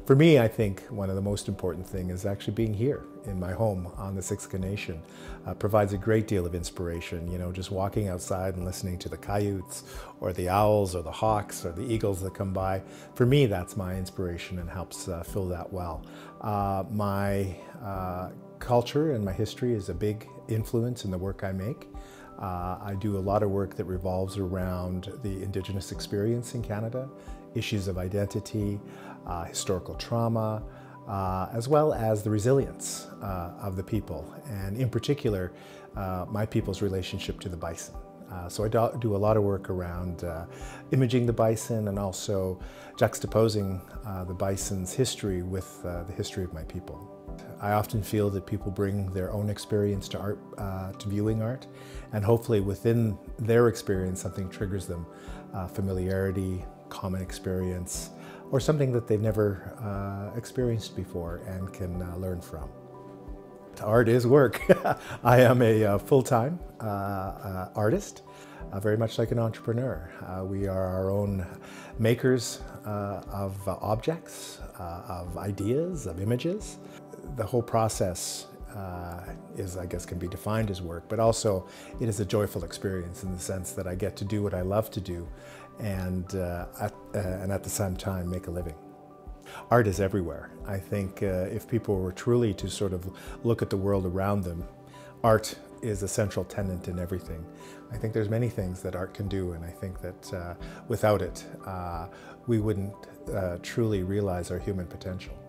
For me, I think one of the most important things is actually being here in my home on the Siksika Nation. Provides a great deal of inspiration, just walking outside and listening to the coyotes or the owls or the hawks or the eagles that come by. For me, that's my inspiration and helps fill that well. My culture and my history is a big influence in the work I make. I do a lot of work that revolves around the Indigenous experience in Canada, issues of identity, historical trauma, as well as the resilience of the people, and in particular, my people's relationship to the bison. So I do a lot of work around imaging the bison and also juxtaposing the bison's history with the history of my people. I often feel that people bring their own experience to art, to viewing art, and hopefully within their experience something triggers them, familiarity, common experience, or something that they've never experienced before and can learn from. Art is work. I am a full-time artist, very much like an entrepreneur. We are our own makers of objects, of ideas, of images. The whole process I guess, can be defined as work, but also it is a joyful experience in the sense that I get to do what I love to do and at the same time make a living. Art is everywhere. I think if people were truly to sort of look at the world around them, art is a central tenet in everything. I think there's many things that art can do, and I think that without it, we wouldn't truly realize our human potential.